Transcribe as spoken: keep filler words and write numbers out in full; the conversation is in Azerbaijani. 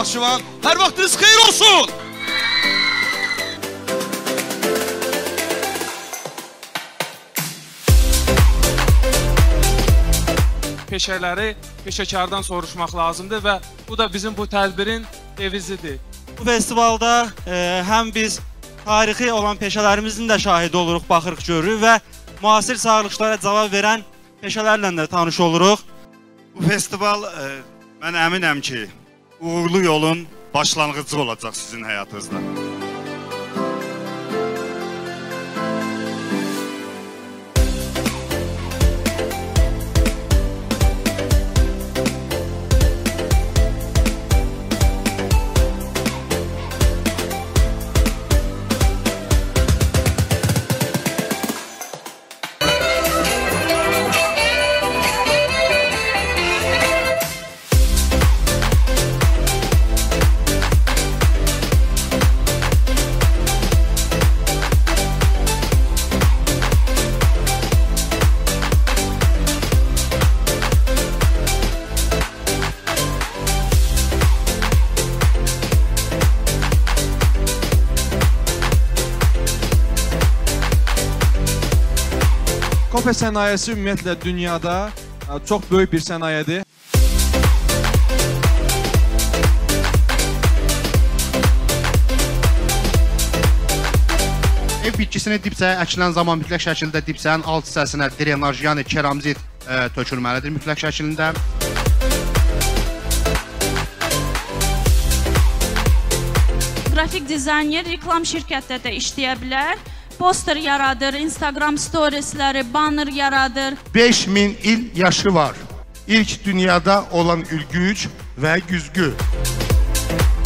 Naxçıvan. Hər vaxtınız xeyir olsun. Peşələri peşəkardan soruşmaq lazımdır və bu da bizim bu tədbirin devizidir. Bu festivalda e, həm biz tarixi olan peşələrimizin də şahidi oluruq, baxırıq, görürük və müasir çağırışlara cavab verən peşələrlə də tanış oluruq. Bu festival e, mən əminəm ki, uğurlu yolun başlanğıcı olacaq sizin həyatınızda. Kofe sənayesi ümumiyyətlə dünyada çox böyük bir sənayedir. Ev bitkisini dipsə əkilən zaman mütləq şəkildə dipsənin alt hissəsinə drenaj, yəni keramzit e, tökülməlidir mütləq şəkildə. Grafik dizayner reklam şirkətdə də işləyə bilər. Poster yaradır, Instagram storiesləri, banner yaradır. beş min il yaşı var. İlk dünyada olan ülgüc və güzgü.